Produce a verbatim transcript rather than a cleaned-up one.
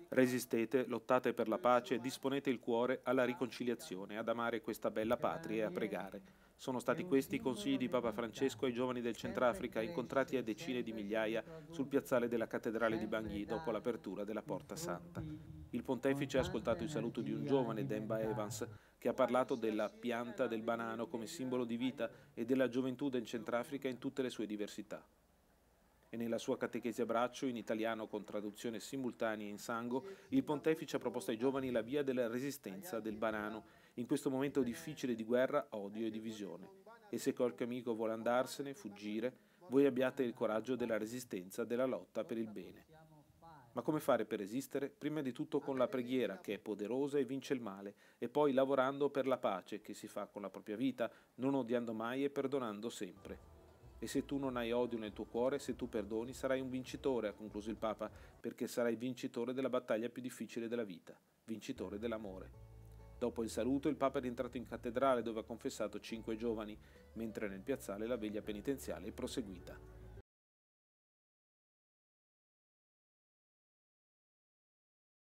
Resistete, lottate per la pace, disponete il cuore alla riconciliazione, ad amare questa bella patria e a pregare. Sono stati questi i consigli di Papa Francesco ai giovani del Centrafrica incontrati a decine di migliaia sul piazzale della cattedrale di Bangui dopo l'apertura della Porta Santa. Il pontefice ha ascoltato il saluto di un giovane, Demba Evans, che ha parlato della pianta del banano come simbolo di vita e della gioventù del Centrafrica in tutte le sue diversità. E nella sua catechesi a braccio, in italiano con traduzione simultanea in sango, il pontefice ha proposto ai giovani la via della resistenza del banano in questo momento difficile di guerra, odio e divisione. E se qualche amico vuole andarsene, fuggire, voi abbiate il coraggio della resistenza, della lotta per il bene. Ma come fare per resistere? Prima di tutto con la preghiera, che è poderosa e vince il male, e poi lavorando per la pace, che si fa con la propria vita, non odiando mai e perdonando sempre. E se tu non hai odio nel tuo cuore, se tu perdoni, sarai un vincitore, ha concluso il Papa, perché sarai vincitore della battaglia più difficile della vita, vincitore dell'amore. Dopo il saluto, il Papa è rientrato in cattedrale dove ha confessato cinque giovani, mentre nel piazzale la veglia penitenziale è proseguita.